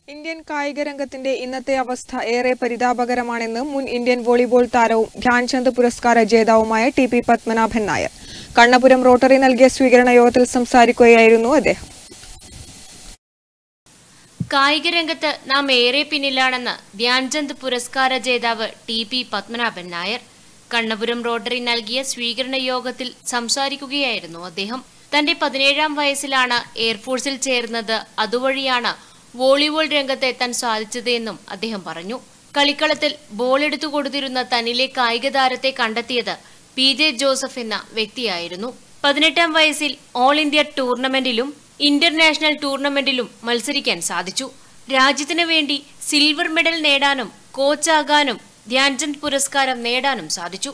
Indian കായിക രംഗത്തിന്റെ ഇന്നത്തെ അവസ്ഥ ഏറെ പരിതാപകരമാണെന്ന് മുൻ ഇന്ത്യൻ വോളിബോൾ താരവും ധ്യാൻചന്ദ് പുരസ്കാര ജേതാവുമായ ടി.പി. പത്മനാഭൻ നായർ കണ്ണപുരം റോട്ടറി നൽകിയ സ്വീകരണ യോഗത്തിൽ സംസാരിക്കുകയായിരുന്നു അദ്ദേഹം. കായിക രംഗത്ത് നാം ഏറെ പിന്നിലാണെന്ന് ധ്യാൻചന്ദ് പുരസ്കാര ജേതാവ് ടി.പി. പത്മനാഭൻ നായർ കണ്ണപുരം റോട്ടറി നൽകിയ സ്വീകരണ യോഗത്തിൽ സംസാരിക്കുകയായിരുന്നു അദ്ദേഹം. തന്റെ 17ാം വയസ്സിലാണ് എയർഫോഴ്സിൽ ചേർന്നത്. അതുവഴിയാണ് വോളിബോൾ രംഗത്ത് എത്താൻ സാധിച്ചതെന്നും അദ്ദേഹം പറഞ്ഞു. കളിക്കളത്തിൽ ബോൾ എടുത്തു കൊടുത്തിരുന്ന തന്നിലെ കായിക താരത്തെ കണ്ടെത്തിയത് PJ ജോസഫ് എന്ന വ്യക്തിയായിരുന്നു. 18ാം വയസ്സിൽ ഓൾ ഇന്ത്യ ടൂർണമെന്റിലും ഇന്റർനാഷണൽ ടൂർണമെന്റിലും മത്സരിക്കാൻ സാധിച്ചു. രാജ്യത്തിനു വേണ്ടി സിൽവർ മെഡൽ നേടാനും കോച്ചാകാനും ധ്യാൻചന്ദ് പുരസ്കാരം നേടാനും സാധിച്ചു.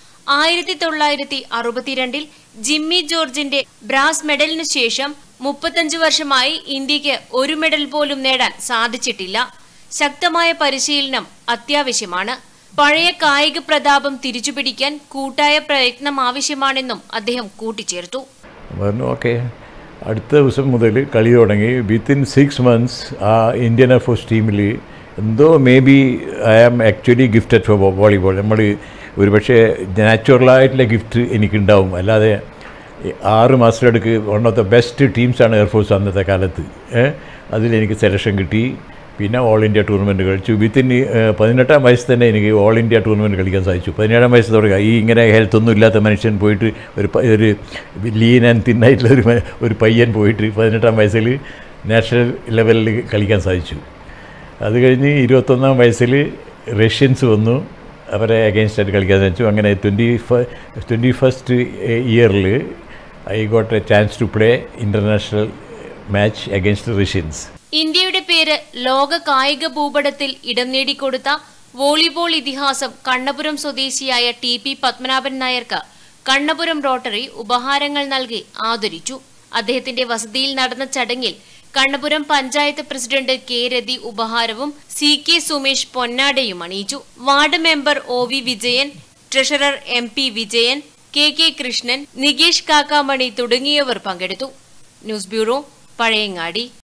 1962 ജിമ്മി ജോർജിന്റെ ബ്രാസ് മെഡലിനു ശേഷം 35 വർഷമായി ഇന്ത്യക്ക് ഒരു മെഡൽ പോലും നേടാൻ സാധിച്ചിട്ടില്ല. ശക്തമായ പരിശീലനം അത്യാവശ്യമാണ്. പഴയ കായിക പ്രതാപം തിരിച്ചുപിടിക്കാൻ കൂട്ടായ പ്രയത്നം ആവശ്യമാണെന്നും അദ്ദേഹം കൂട്ടിച്ചേർത്തു. അടുത്ത ദിവസം മുതൽ കളി തുടങ്ങി. വിത്തിൻ 6 months ആ ഇന്ത്യൻ എയർഫോഴ്സ് ടീമിൽ എന്തോ may be I am actually gifted for volleyball. നമ്മൾ ഒരുപക്ഷെ നാച്ചുറലായിട്ടുള്ള ഗിഫ്റ്റ് എനിക്കുണ്ടാവും. അല്ലാതെ 6 മാസത്തിലടുക്ക് വൺ ഓഫ് ദ ബെസ്റ്റ് ടീംസാണ് എയർഫോഴ്സ് അന്നത്തെ കാലത്ത്. അതിലെനിക്ക് സെലക്ഷൻ കിട്ടി. പിന്നെ ഓൾ ഇന്ത്യ ടൂർണമെൻറ്റ് കളിച്ചു. വിത്തിൻ 18ാം വയസ്സ് തന്നെ എനിക്ക് ഓൾ ഇന്ത്യ ടൂർണമെൻറ്റ് കളിക്കാൻ സാധിച്ചു. 17ാം വയസ്സ് തുടങ്ങുക. ഈ ഇങ്ങനെ ഹെൽത്തൊന്നും ഇല്ലാത്ത മനുഷ്യൻ പോയിട്ട് ഒരു ലീൻ ആൻഡ് തിന്നായിട്ടുള്ള ഒരു പയ്യൻ പോയിട്ട് 18ാം വയസ്സിൽ നാഷണൽ ലെവലിൽ കളിക്കാൻ സാധിച്ചു. അത് കഴിഞ്ഞ് 21ാം വയസ്സിൽ റഷ്യൻസ് വന്നു. അവരെ അഗെയിൻസ്റ്റായിട്ട് കളിക്കാൻ സാധിച്ചു. അങ്ങനെ 21st ഇയറിൽ I got a chance to play international match against Russians. ഇന്ത്യയുടെ പേര് ലോക കായിക ഭൂപടത്തിൽ ഇടം നേടിക്കൊടുത്ത വോളിബോൾ ഇതിഹാസം കണ്ണപുരം സ്വദേശിയായ ടി.പി. പത്മനാഭൻ നായർക്ക് കണ്ണപുരം റോട്ടറി ഉപഹാരങ്ങൾ നൽകി ആദരിച്ചു. അദ്ദേഹത്തിന്റെ വസതിയിൽ നടന്ന ചടങ്ങിൽ കണ്ണപുരം പഞ്ചായത്ത് പ്രസിഡന്റ് കെ. രതി ഉപഹാരവും CK സുമേഷ് പൊന്നാടയും അണിയിച്ചു. Ward member OV Vijayan, treasurer MP Vijayan, KK Krishnan, Nikesh Kakkamani തുടങ്ങിയവർ പങ്കെടുത്തു. News bureau, Pazhayangadi.